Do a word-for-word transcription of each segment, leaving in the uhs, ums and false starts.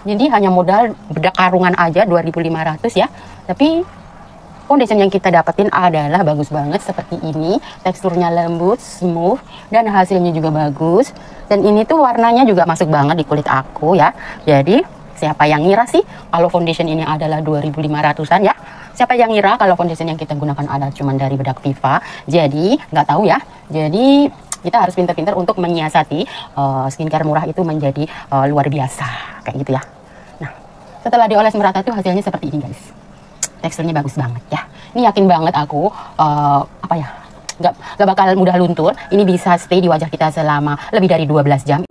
Jadi hanya modal bedak karungan aja dua ribu lima ratus ya. Tapi foundation yang kita dapetin adalah bagus banget seperti ini. Teksturnya lembut, smooth, dan hasilnya juga bagus. Dan ini tuh warnanya juga masuk banget di kulit aku ya. Jadi siapa yang ngira sih kalau foundation ini adalah dua ribu lima ratusan ya? Siapa yang ngira kalau foundation yang kita gunakan adalah cuma dari bedak Viva? Jadi nggak tahu ya. Jadi kita harus pintar-pintar untuk menyiasati uh, skincare murah itu menjadi uh, luar biasa kayak gitu ya. Nah, setelah dioles merata tuh hasilnya seperti ini guys. Teksturnya bagus banget ya. Ini yakin banget aku uh, apa ya, nggak nggak bakal mudah luntur. Ini bisa stay di wajah kita selama lebih dari dua belas jam.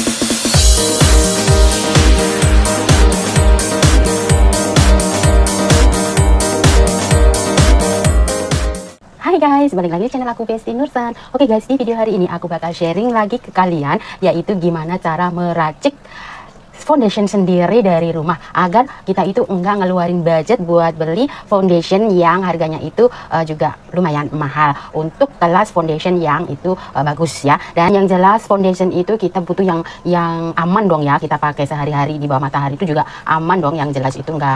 Hai guys, balik lagi di channel aku Besti Nursan. Oke guys, di video hari ini aku bakal sharing lagi ke kalian, yaitu gimana cara meracik foundation sendiri dari rumah agar kita itu enggak ngeluarin budget buat beli foundation yang harganya itu uh, juga lumayan mahal untuk kelas foundation yang itu uh, bagus ya. Dan yang jelas foundation itu kita butuh yang yang aman dong ya, kita pakai sehari-hari di bawah matahari itu juga aman dong, yang jelas itu enggak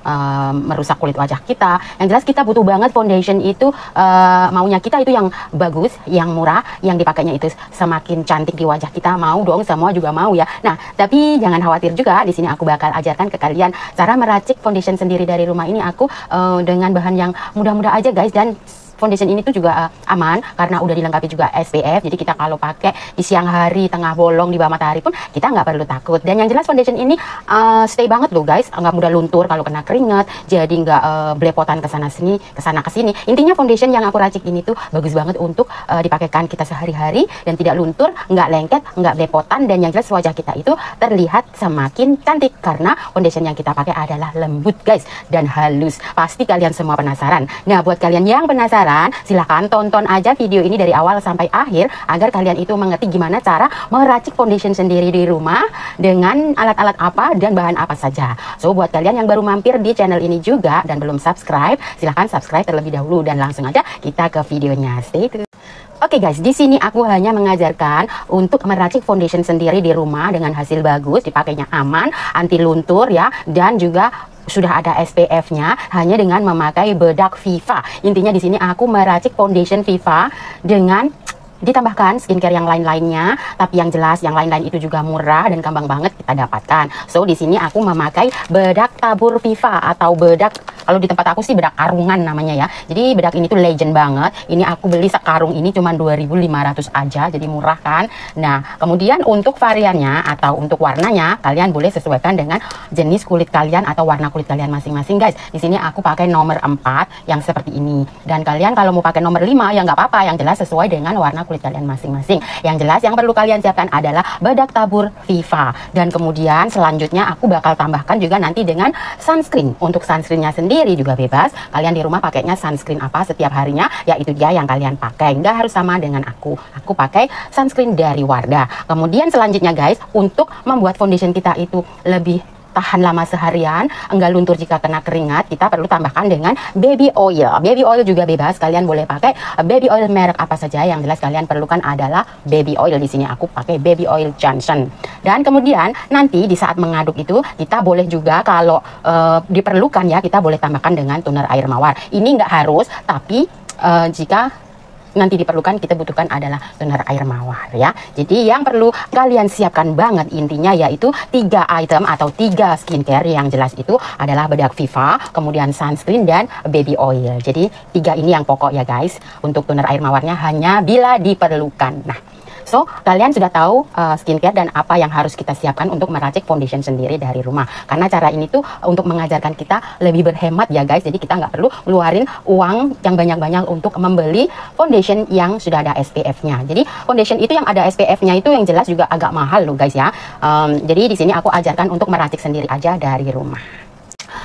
Um, merusak kulit wajah kita. Yang jelas kita butuh banget foundation itu uh, maunya kita itu yang bagus, yang murah, yang dipakainya itu semakin cantik di wajah kita. Mau dong, semua juga mau ya. Nah, tapi jangan khawatir juga, di sini aku bakal ajarkan ke kalian cara meracik foundation sendiri dari rumah ini aku uh, dengan bahan yang mudah-mudah aja guys. Dan foundation ini tuh juga uh, aman karena udah dilengkapi juga S P F. Jadi kita kalau pakai di siang hari, tengah bolong, di bawah matahari pun kita nggak perlu takut. Dan yang jelas foundation ini uh, stay banget loh guys, nggak mudah luntur kalau kena keringat. Jadi nggak uh, belepotan ke sana sini, ke sana ke sini. Intinya foundation yang aku racik ini tuh bagus banget untuk uh, dipakaikan kita sehari-hari dan tidak luntur, nggak lengket, nggak belepotan. Dan yang jelas wajah kita itu terlihat semakin cantik karena foundation yang kita pakai adalah lembut guys dan halus. Pasti kalian semua penasaran. Nah, buat kalian yang penasaran, silahkan tonton aja video ini dari awal sampai akhir agar kalian itu mengerti gimana cara meracik foundation sendiri di rumah dengan alat-alat apa dan bahan apa saja. So buat kalian yang baru mampir di channel ini juga dan belum subscribe, silahkan subscribe terlebih dahulu dan langsung aja kita ke videonya. Stay tune. Oke okay guys, di sini aku hanya mengajarkan untuk meracik foundation sendiri di rumah dengan hasil bagus, dipakainya aman, anti luntur ya, dan juga sudah ada S P F-nya hanya dengan memakai bedak Viva. Intinya di sini aku meracik foundation Viva dengan ditambahkan skincare yang lain-lainnya, tapi yang jelas yang lain-lain itu juga murah dan gampang banget kita dapatkan. So di sini aku memakai bedak tabur Viva atau bedak, kalau di tempat aku sih bedak karungan namanya ya. Jadi bedak ini tuh legend banget. Ini aku beli sekarung ini cuma dua ribu lima ratus aja, jadi murah kan. Nah, kemudian untuk variannya atau untuk warnanya kalian boleh sesuaikan dengan jenis kulit kalian atau warna kulit kalian masing-masing guys. Di sini aku pakai nomor empat yang seperti ini. Dan kalian kalau mau pakai nomor lima ya nggak apa-apa, yang jelas sesuai dengan warna kulit kalian masing-masing. Yang jelas yang perlu kalian siapkan adalah bedak tabur Viva. Dan kemudian selanjutnya aku bakal tambahkan juga nanti dengan sunscreen. Untuk sunscreennya sendiri juga bebas, kalian di rumah pakainya sunscreen apa setiap harinya, yaitu dia yang kalian pakai, nggak harus sama dengan aku. Aku pakai sunscreen dari Wardah. Kemudian selanjutnya guys, untuk membuat foundation kita itu lebih tahan lama seharian, enggak luntur jika kena keringat, kita perlu tambahkan dengan baby oil. Baby oil juga bebas, kalian boleh pakai baby oil merek apa saja. Yang jelas kalian perlukan adalah baby oil. Di sini aku pakai baby oil Johnson. Dan kemudian nanti di saat mengaduk itu kita boleh juga kalau uh, diperlukan ya, kita boleh tambahkan dengan toner air mawar. Ini enggak harus, tapi uh, jika nanti diperlukan, kita butuhkan adalah toner air mawar ya. Jadi yang perlu kalian siapkan banget intinya yaitu tiga item atau tiga skincare. Yang jelas itu adalah bedak Viva, kemudian sunscreen dan baby oil. Jadi tiga ini yang pokok ya guys. Untuk toner air mawarnya hanya bila diperlukan. Nah, so, kalian sudah tahu uh, skincare dan apa yang harus kita siapkan untuk meracik foundation sendiri dari rumah. Karena cara ini tuh untuk mengajarkan kita lebih berhemat ya guys. Jadi kita nggak perlu ngeluarin uang yang banyak-banyak untuk membeli foundation yang sudah ada S P F-nya. Jadi foundation itu yang ada S P F-nya itu yang jelas juga agak mahal loh guys ya. Um, jadi di sini aku ajarkan untuk meracik sendiri aja dari rumah.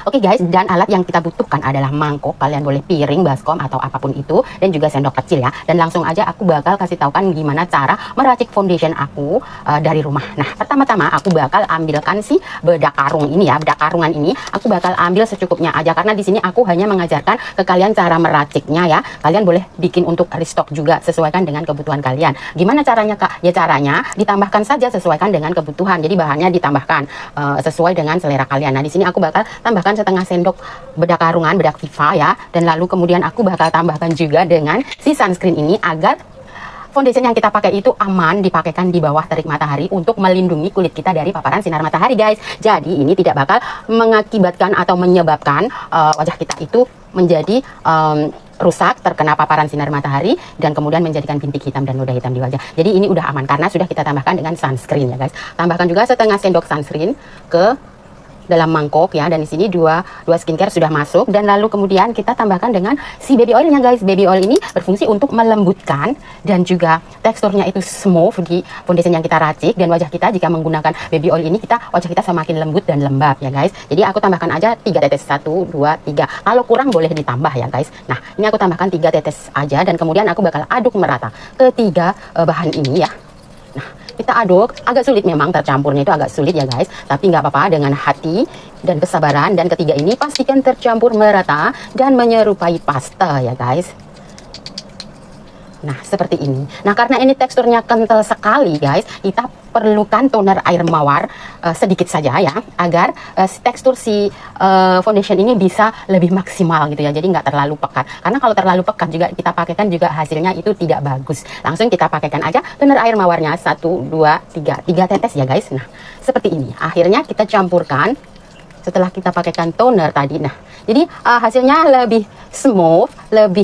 Oke guys, dan alat yang kita butuhkan adalah mangkok, kalian boleh piring, baskom atau apapun itu, dan juga sendok kecil ya. Dan langsung aja aku bakal kasih tahukan gimana cara meracik foundation aku uh, dari rumah. Nah, pertama-tama aku bakal ambilkan si bedak karung ini ya, bedak karungan ini aku bakal ambil secukupnya aja karena di sini aku hanya mengajarkan ke kalian cara meraciknya ya. Kalian boleh bikin untuk restock juga, sesuaikan dengan kebutuhan kalian. Gimana caranya Kak? Ya caranya ditambahkan saja sesuaikan dengan kebutuhan. Jadi bahannya ditambahkan uh, sesuai dengan selera kalian. Nah, di sini aku bakal tambahkan setengah sendok bedak karungan, bedak Viva ya. Dan lalu kemudian aku bakal tambahkan juga dengan si sunscreen ini agar foundation yang kita pakai itu aman dipakaikan di bawah terik matahari untuk melindungi kulit kita dari paparan sinar matahari guys. Jadi ini tidak bakal mengakibatkan atau menyebabkan uh, wajah kita itu menjadi um, rusak, terkena paparan sinar matahari, dan kemudian menjadikan bintik hitam dan noda hitam di wajah. Jadi ini udah aman karena sudah kita tambahkan dengan sunscreen ya guys. Tambahkan juga setengah sendok sunscreen ke dalam mangkok ya, dan di sini dua dua skincare sudah masuk, dan lalu kemudian kita tambahkan dengan si baby oilnya guys. Baby oil ini berfungsi untuk melembutkan dan juga teksturnya itu smooth di foundation yang kita racik, dan wajah kita jika menggunakan baby oil ini kita wajah kita semakin lembut dan lembab ya guys. Jadi aku tambahkan aja tiga tetes, satu dua tiga, kalau kurang boleh ditambah ya guys. Nah, ini aku tambahkan tiga tetes aja, dan kemudian aku bakal aduk merata ketiga uh, bahan ini ya. Nah, kita aduk, agak sulit memang, tercampurnya itu agak sulit ya guys, tapi nggak apa-apa, dengan hati dan kesabaran. Dan ketiga ini pastikan tercampur merata dan menyerupai pasta ya guys. Nah, seperti ini. Nah, karena ini teksturnya kental sekali guys, kita perlukan toner air mawar uh, sedikit saja ya, agar uh, tekstur si uh, foundation ini bisa lebih maksimal gitu ya. Jadi nggak terlalu pekat, karena kalau terlalu pekat juga kita pakaikan juga hasilnya itu tidak bagus. Langsung kita pakaikan aja toner air mawarnya satu, dua, tiga, tiga tetes ya guys. Nah, seperti ini. Akhirnya kita campurkan setelah kita pakaikan toner tadi. Nah, jadi uh, hasilnya lebih smooth, lebih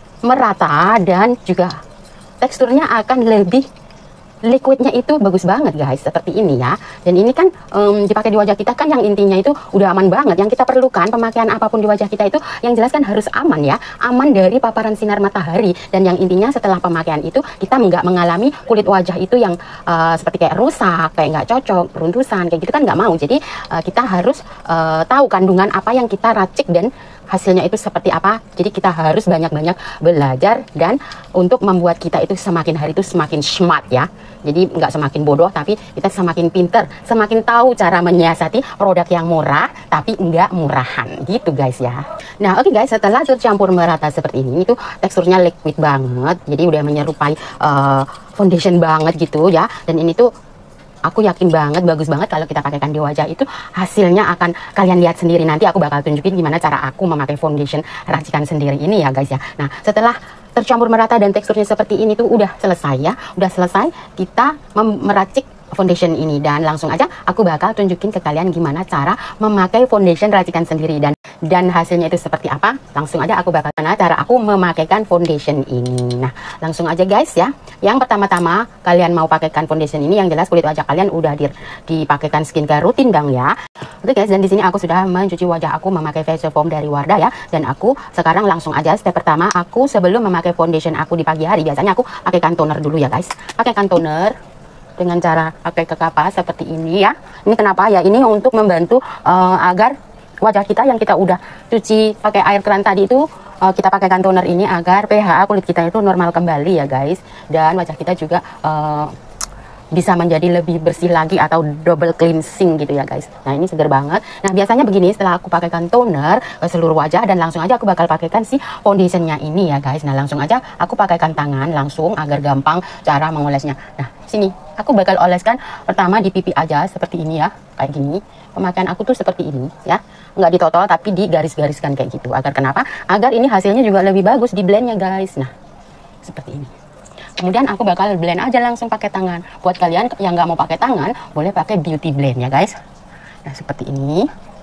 merata, dan juga teksturnya akan lebih liquidnya itu bagus banget guys, seperti ini ya. Dan ini kan um, dipakai di wajah kita kan, yang intinya itu udah aman banget. Yang kita perlukan pemakaian apapun di wajah kita itu yang jelas kan harus aman ya, aman dari paparan sinar matahari. Dan yang intinya setelah pemakaian itu kita nggak mengalami kulit wajah itu yang uh, seperti kayak rusak, kayak nggak cocok, runtusan kayak gitu kan nggak mau. Jadi uh, kita harus uh, tahu kandungan apa yang kita racik dan hasilnya itu seperti apa. Jadi kita harus banyak-banyak belajar, dan untuk membuat kita itu semakin hari itu semakin smart ya. Jadi nggak semakin bodoh, tapi kita semakin pinter, semakin tahu cara menyiasati produk yang murah tapi nggak murahan gitu guys ya. Nah, oke okay guys, setelah tercampur merata seperti ini, itu teksturnya liquid banget, jadi udah menyerupai uh, foundation banget gitu ya. Dan ini tuh aku yakin banget, bagus banget kalau kita pakaikan di wajah, itu hasilnya akan kalian lihat sendiri. Nanti aku bakal tunjukin gimana cara aku memakai foundation racikan sendiri ini ya guys ya. Nah, setelah tercampur merata dan teksturnya seperti ini tuh udah selesai ya, udah selesai kita meracik foundation ini. Dan langsung aja aku bakal tunjukin ke kalian gimana cara memakai foundation racikan sendiri, dan dan hasilnya itu seperti apa. Langsung aja aku bakal mana cara aku memakaikan foundation ini. Nah, langsung aja guys ya. Yang pertama-tama kalian mau pakaikan foundation ini, yang jelas kulit wajah kalian udah di, dipakaikan skincare rutin dong ya. Oke guys, dan di sini aku sudah mencuci wajah aku memakai facial foam dari Wardah ya. Dan aku sekarang langsung aja step pertama, aku sebelum memakai foundation aku di pagi hari, biasanya aku pakaikan toner dulu ya guys. Pakaikan toner dengan cara pakai ke kapas seperti ini ya. Ini kenapa ya? Ini untuk membantu uh, agar wajah kita yang kita udah cuci pakai air keran tadi itu, uh, kita pakaikan toner ini agar pH kulit kita itu normal kembali ya guys. Dan wajah kita juga uh, bisa menjadi lebih bersih lagi atau double cleansing gitu ya guys. Nah, ini seger banget. Nah, biasanya begini, setelah aku pakaikan toner ke seluruh wajah, dan langsung aja aku bakal pakaikan si foundationnya ini ya guys. Nah, langsung aja aku pakaikan tangan langsung agar gampang cara mengolesnya. Nah, sini aku bakal oleskan pertama di pipi aja seperti ini ya, kayak gini. Pemakaian aku tuh seperti ini ya, nggak ditotol tapi digaris-gariskan kayak gitu. Agar kenapa? Agar ini hasilnya juga lebih bagus di blendnya guys. Nah, seperti ini. Kemudian aku bakal blend aja langsung pakai tangan. Buat kalian yang nggak mau pakai tangan, boleh pakai beauty blend ya guys. Nah, seperti ini.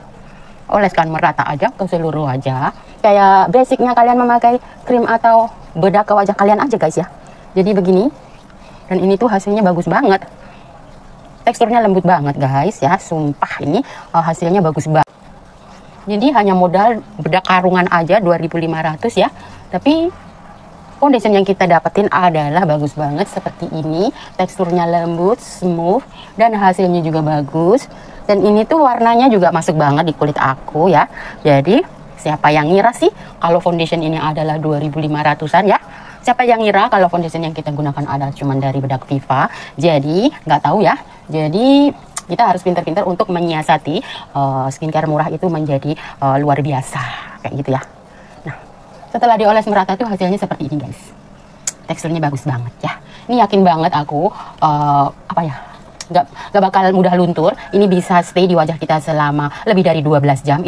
Oleskan merata aja ke seluruh wajah. Kayak basicnya kalian memakai krim atau bedak ke wajah kalian aja guys ya. Jadi begini. Dan ini tuh hasilnya bagus banget. Teksturnya lembut banget guys ya. Sumpah ini uh, hasilnya bagus banget. Jadi hanya modal bedak karungan aja dua ribu lima ratus ya. Tapi foundation yang kita dapetin adalah bagus banget seperti ini. Teksturnya lembut, smooth, dan hasilnya juga bagus. Dan ini tuh warnanya juga masuk banget di kulit aku ya. Jadi siapa yang ngira sih kalau foundation ini adalah dua ribu lima ratusan ya? Siapa yang ngira kalau foundation yang kita gunakan adalah cuma dari bedak Viva? Jadi nggak tahu ya. Jadi kita harus pintar-pintar untuk menyiasati uh, skincare murah itu menjadi uh, luar biasa kayak gitu ya. Nah, setelah dioles merata tuh hasilnya seperti ini guys. Teksturnya bagus banget ya. Ini yakin banget aku uh, apa ya? Nggak, nggak bakal mudah luntur. Ini bisa stay di wajah kita selama lebih dari dua belas jam.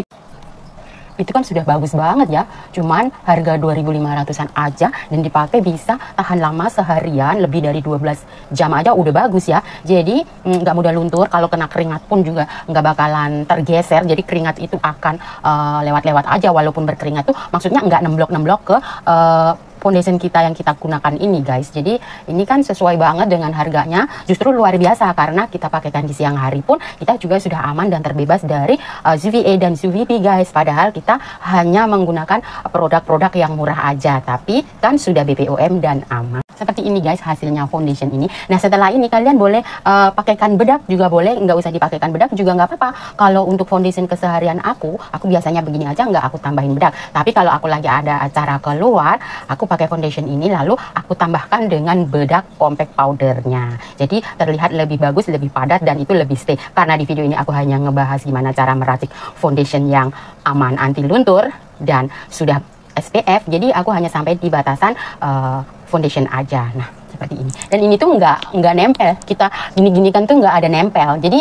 Itu kan sudah bagus banget ya, cuman harga dua ribu lima ratusan aja dan dipakai bisa tahan lama seharian, lebih dari dua belas jam aja udah bagus ya. Jadi nggak mudah luntur, kalau kena keringat pun juga nggak bakalan tergeser, jadi keringat itu akan lewat-lewat uh, aja walaupun berkeringat tuh, maksudnya nggak nemblok-nemblok ke uh, foundation kita yang kita gunakan ini guys. Jadi ini kan sesuai banget dengan harganya, justru luar biasa karena kita pakaikan di siang hari pun kita juga sudah aman dan terbebas dari uh, U V A dan U V B guys. Padahal kita hanya menggunakan produk-produk yang murah aja, tapi kan sudah B P O M dan aman. Seperti ini guys hasilnya foundation ini. Nah setelah ini kalian boleh uh, pakaikan bedak juga boleh, nggak usah dipakaikan bedak juga nggak apa-apa. Kalau untuk foundation keseharian aku, aku biasanya begini aja, nggak aku tambahin bedak. Tapi kalau aku lagi ada acara keluar, aku pakai foundation ini lalu aku tambahkan dengan bedak compact powdernya. Jadi terlihat lebih bagus, lebih padat, dan itu lebih stay. Karena di video ini aku hanya ngebahas gimana cara meracik foundation yang aman anti luntur dan sudah S P F, jadi aku hanya sampai di batasan uh, foundation aja. Nah seperti ini, dan ini tuh nggak nggak nempel, kita gini-gini kan tuh nggak ada nempel, jadi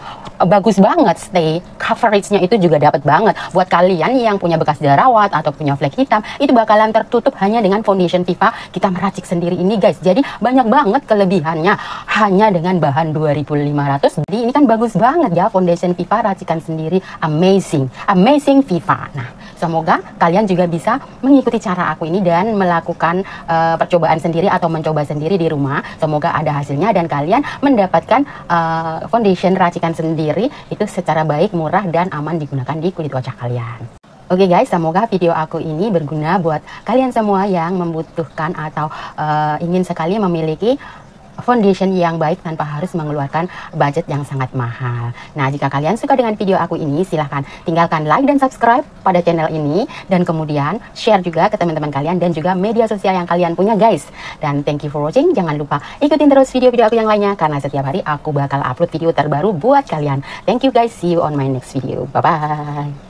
bagus banget, stay coveragenya itu juga dapat banget. Buat kalian yang punya bekas jerawat atau punya flek hitam, itu bakalan tertutup hanya dengan foundation Viva kita meracik sendiri ini guys. Jadi banyak banget kelebihannya hanya dengan bahan dua ribu lima ratus. Jadi ini kan bagus banget ya, foundation Viva racikan sendiri, amazing, amazing Viva. Nah semoga kalian juga bisa mengikuti cara aku ini dan melakukan uh, percobaan sendiri atau mencoba sendiri di rumah. Semoga ada hasilnya dan kalian mendapatkan uh, foundation racikan sendiri itu secara baik, murah, dan aman digunakan di kulit wajah kalian. Oke okay guys, semoga video aku ini berguna buat kalian semua yang membutuhkan atau uh, ingin sekali memiliki foundation yang baik tanpa harus mengeluarkan budget yang sangat mahal. Nah, jika kalian suka dengan video aku ini, silahkan tinggalkan like dan subscribe pada channel ini, dan kemudian share juga ke teman-teman kalian dan juga media sosial yang kalian punya guys. Dan thank you for watching. Jangan lupa ikutin terus video-video aku yang lainnya karena setiap hari aku bakal upload video terbaru buat kalian. Thank you guys, see you on my next video. Bye bye.